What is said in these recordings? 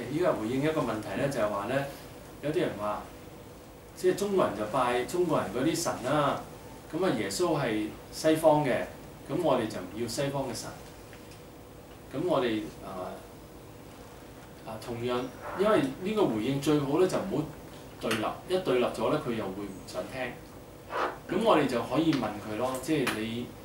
依家回應一個問題咧，就係話咧，有啲人話，即係中國人就拜中國人嗰啲神啦，咁啊耶穌係西方嘅，咁我哋就唔要西方嘅神。咁我哋同樣，因為呢個回應最好咧就唔好對立，一對立咗咧佢又會唔想聽。咁我哋就可以問佢咯，即係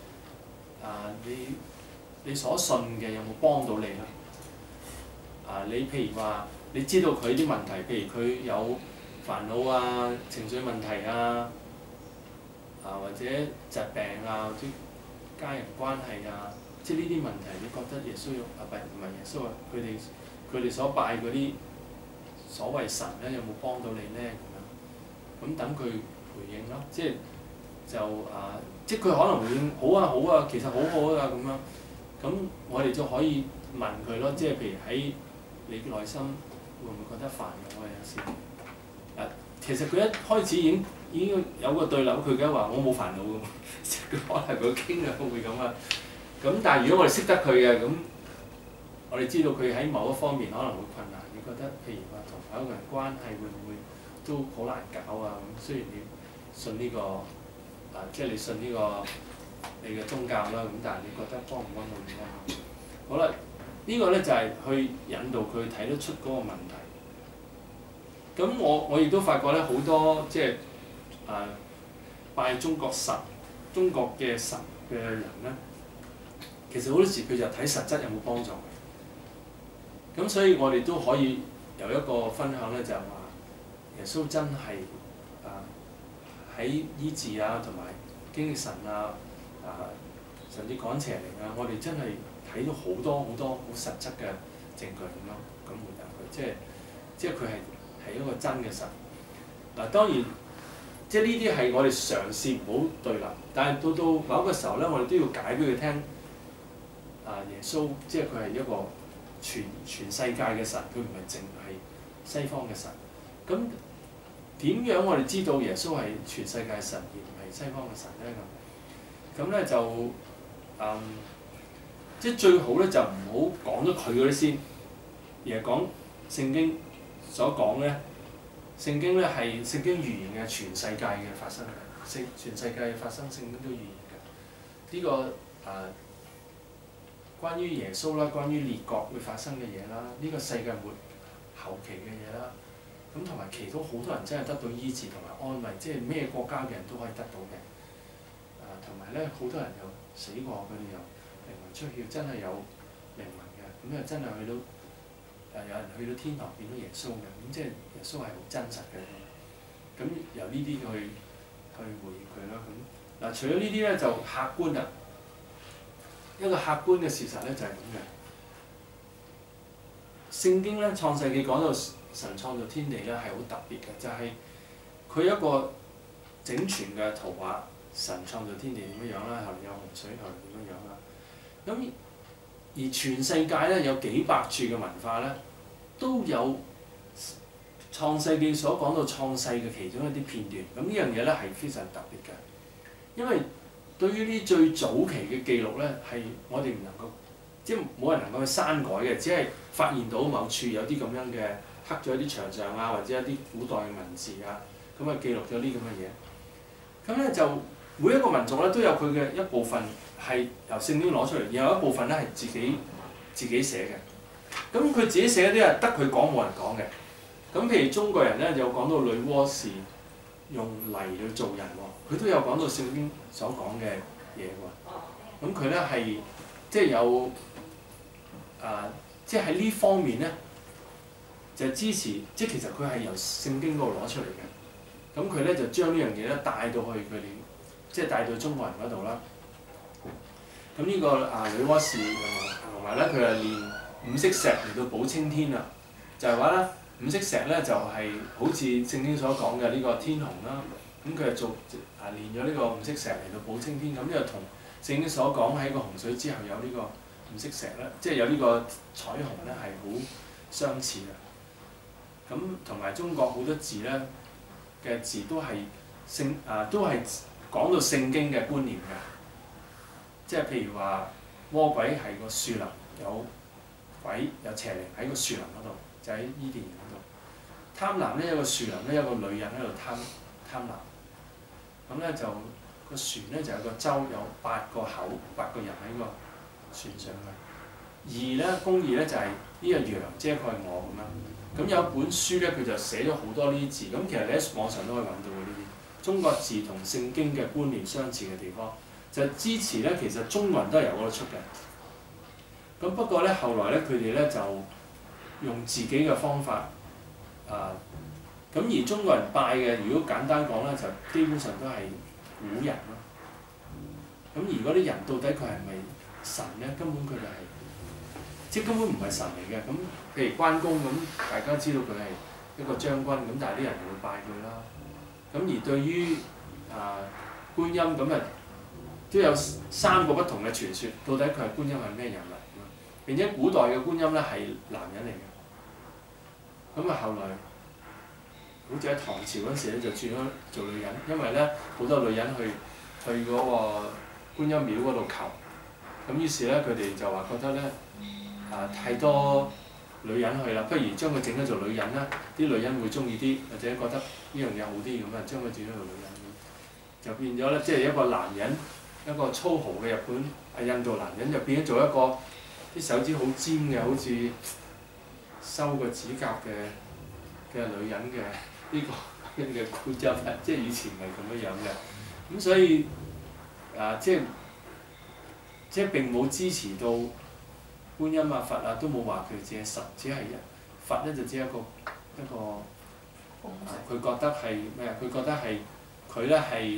你所信嘅有冇幫到你咧？你譬如話，你知道佢啲問題，譬如佢有煩惱啊、情緒問題啊，或者疾病啊，或者家人關係啊，即係呢啲問題，你覺得耶穌唔係耶穌啊？佢哋所拜嗰啲所謂神咧，有冇幫到你咧？咁等佢回應咯，即係佢可能回應好啊好啊，其實好好啊咁樣。咁我哋就可以問佢咯，即係譬如喺你內心會唔會覺得煩惱啊？有時其實佢一開始已經有個對立，佢梗係話我冇煩惱㗎嘛，佢可能佢傾啊會咁啊。咁但係如果我哋識得佢嘅，咁我哋知道佢喺某一方面可能會困難。你覺得譬如話同某一個人關係會唔會都好難搞啊？咁雖然你信呢個即係你信呢個你嘅宗教啦，咁但係你覺得幫唔幫到你咧？好啦，呢個咧就係去引導佢睇得出嗰個問題。咁我亦都發覺咧，好多即係拜中國神、中國嘅神嘅人咧，其實好多時佢就睇實質有冇幫助佢。咁所以我哋都可以有一個分享咧，就係話耶穌真係喺醫治啊，同埋經歷神啊，甚至趕邪靈啊，我哋真係睇到好多好實質嘅證據咁咯。咁回答佢，即係佢係一個真嘅神。嗱當然，即係呢啲係我哋嘗試唔好對立，但係到某一個時候咧，我哋都要解俾佢聽。耶穌即係佢係一個全世界嘅神，佢唔係淨係西方嘅神。咁點樣我哋知道耶穌係全世界神而唔係西方嘅神咧？咁咧就即係最好咧就唔好講咗佢嗰啲先，而係講聖經所講咧。聖經咧係聖經預言嘅全世界嘅發生嘅，全世界嘅發生聖經都預言嘅。呢個關於耶穌啦，關於列國會發生嘅嘢啦，呢個世界末後期嘅嘢啦。咁同埋祈禱好多人真係得到醫治同埋安慰，即係咩國家嘅人都可以得到嘅。同埋咧，好多人有死過，佢哋有靈魂出竅，真係有靈魂嘅。咁又真係去到有人去到天堂見到耶穌嘅，咁即係耶穌係好真實嘅。咁由呢啲去回應佢啦。咁除咗呢啲咧，就客觀啦。一個客觀嘅事實咧就係咁嘅。聖經咧創世記講到神創造天地咧係好特別嘅，就係佢一個整全嘅圖畫。神創造天地點樣樣啦，後面有洪水，後面點樣樣啦。咁而全世界咧有幾百處嘅文化咧，都有創世記所講到創世嘅其中一啲片段。咁呢樣嘢咧係非常特別嘅，因為對於呢最早期嘅記錄咧，係我哋唔能夠，即係冇人能夠去刪改嘅，只係發現到某處有啲咁樣嘅刻咗喺啲牆上啊，或者一啲古代嘅文字啊，咁啊記錄咗啲咁嘅嘢。咁咧就每一個民族咧都有佢嘅一部分係由聖經攞出嚟，然後一部分咧係自己寫嘅。咁佢自己寫嗰啲係得佢講冇人講嘅。咁譬如中國人咧有講到女媧氏用泥去做人喎，佢都有講到聖經所講嘅嘢喎。咁佢咧係即係有即係喺呢方面咧就支持，即係其實佢係由聖經嗰度攞出嚟嘅。咁佢咧就將呢樣嘢咧帶到去佢哋。即係帶到中國人嗰度啦。咁呢個女媧氏同埋咧，佢係練五色石嚟到補青天啦。就係話咧，五色石咧就係好似聖經所講嘅呢個天虹啦。咁佢係練咗呢個五色石嚟到補青天。咁呢個同聖經所講喺個洪水之後有呢個五色石咧，即係有呢個彩虹咧係好相似嘅。咁同埋中國好多字咧嘅字都係都係講到聖經嘅觀念嘅，即係譬如話魔鬼係個樹林，有鬼有邪靈喺個樹林嗰度。 就喺伊甸園嗰度。貪婪咧，有個樹林咧，有個女人喺度貪婪。咁咧就個船咧就有個舟，有8個口，8個人喺個船上嘅。義咧，公義咧就係呢個羊遮蓋我咁樣。咁有一本書咧，佢就寫咗好多呢啲字。咁其實你喺網上都可以揾到嘅呢啲中國字同聖經嘅觀念相似嘅地方，就支持咧。其實中國人都係由嗰度出嘅。咁不過咧，後來咧佢哋咧就用自己嘅方法咁而中國人拜嘅，如果簡單講咧，就基本上都係古人咯。咁而嗰啲人到底佢係咪神咧？根本佢哋係即係根本唔係神嚟嘅。咁譬如關公咁，大家知道佢係一個將軍，咁但係啲人就會拜佢啦。咁而對於觀音咁都有3個不同嘅傳說，到底佢係觀音係咩人物？並且古代嘅觀音咧係男人嚟嘅。咁後來好似喺唐朝嗰時咧就轉咗做女人，因為咧好多女人去嗰個觀音廟嗰度求，咁於是咧佢哋就話覺得咧太多女人去啦，不如將佢整咗做女人啦，啲女人會中意啲，或者覺得呢樣嘢好啲咁啊，將佢整咗做女人，就變咗咧即係一個男人，一個粗豪嘅日本印度男人，就變咗做一個啲手指好尖嘅，好似修個指甲嘅女人嘅。呢個嘅觀音即係以前唔係咁樣嘅，咁所以即係並冇支持到觀音佛都冇話佢只係神，只係佛咧就只係一個佢覺得係咩啊？佢覺得係佢咧係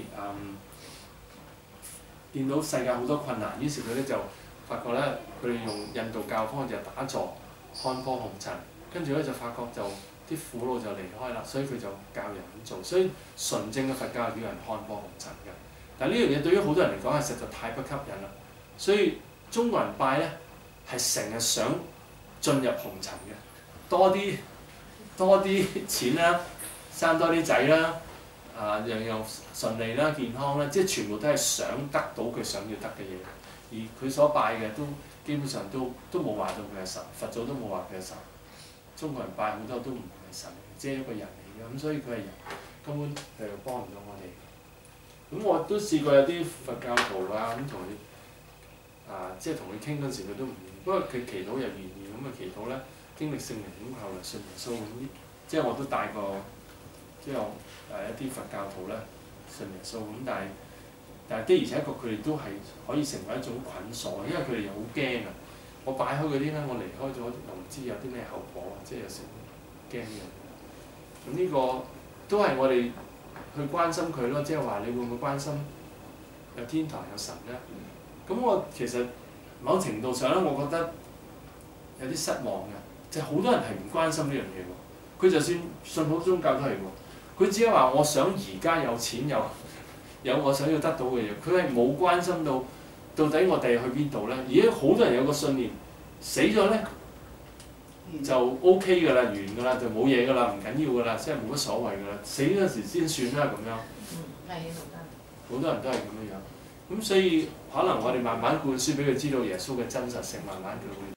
見到世界好多困難，於是佢咧就發覺咧佢哋用印度教方就打坐看破紅塵，跟住咧就發覺就。啲苦惱就離開啦，所以佢就教人咁做。所以純正嘅佛教係叫人看破紅塵嘅。但係呢樣嘢對於好多人嚟講係實在太不吸引啦。所以中國人拜咧係成日想進入紅塵嘅，多啲錢啦，生多啲仔啦，樣樣順利啦、健康啦，即係全部都係想得到佢想要得嘅嘢。而佢所拜嘅都基本上都冇話到佢係神，佛祖都冇話佢係神。中國人拜好多都唔係神，即係一個人嚟嘅，咁所以佢係人，根本係幫唔到我哋。咁我都試過有啲佛教徒咁同佢即係同佢傾嗰陣時，佢都唔願意。不過佢祈禱又願意，咁祈禱咧經歷聖靈，咁後來信耶穌咁，即係我都帶過，即係一啲佛教徒咧信耶穌咁，但係的而且確佢哋都係可以成為一種捆鎖，因為佢哋又好驚啊。我擺開嗰啲咧，我離開咗又唔知有啲咩後果，即係有時驚呢樣嘢。咁呢個都係我哋去關心佢咯，即係話你會唔會關心有天堂有神咧？咁我其實某程度上咧，我覺得有啲失望嘅，就係好多人係唔關心呢樣嘢喎。佢就算信好多宗教都係喎，佢只係話我想而家有錢有我想要得到嘅嘢，佢係冇關心到底我哋去邊度咧？而家好多人有個信念，死咗咧就 OK 㗎啦，完㗎啦，就冇嘢㗎啦，唔緊要㗎啦，即係冇乜所謂㗎啦，死嗰時先算啦咁樣。好多人都係咁樣樣，咁所以可能我哋慢慢灌輸俾佢知道耶穌嘅真實性，慢慢佢會